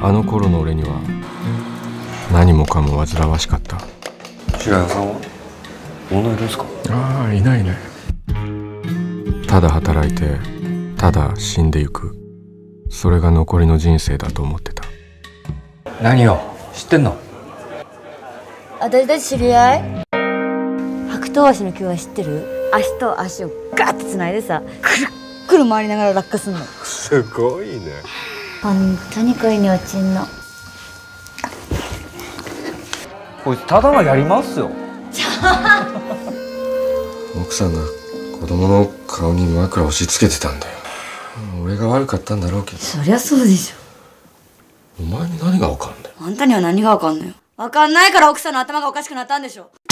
あの頃の俺には何もかも煩わしかった。 白谷さんは問題ですか？ ああ、いないね。ただ働いてただ死んでゆく、それが残りの人生だと思ってた。 何よ、知ってんの？ 私たち知り合い？白頭足の今日は知ってる？足と足をガッてつないでさ、くるっくる回りながら落下すんの。 すごいね。 本当に恋に落ちんの。 こいつただはやりますよ。 奥さんが子供の顔に枕押し付けてたんだよ。俺が悪かったんだろうけど。 そりゃそうでしょ。 お前に何が分かんだよ。 あんたには何がわかんのよ。わかんないから奥さんの頭がおかしくなったんでしょ。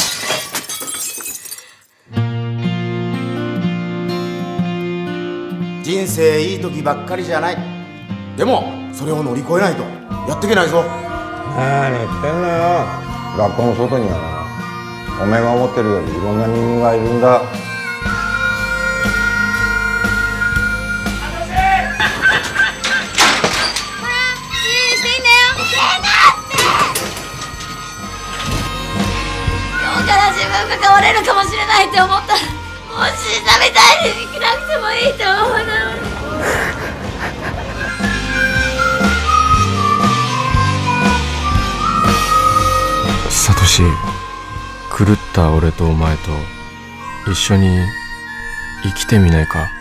人生いい時ばっかりじゃない。でもそれを乗り越えないとやっていけないぞ。 何言ってんのよ。学校の外にはな、おめえが思ってるよりいろんな人間がいるんだ。 今日から自分が変われるかもしれないって思ったら、もう死んだみたいに生きなくてもいいと思うな。 サトシ、狂った俺とお前と一緒に生きてみないか？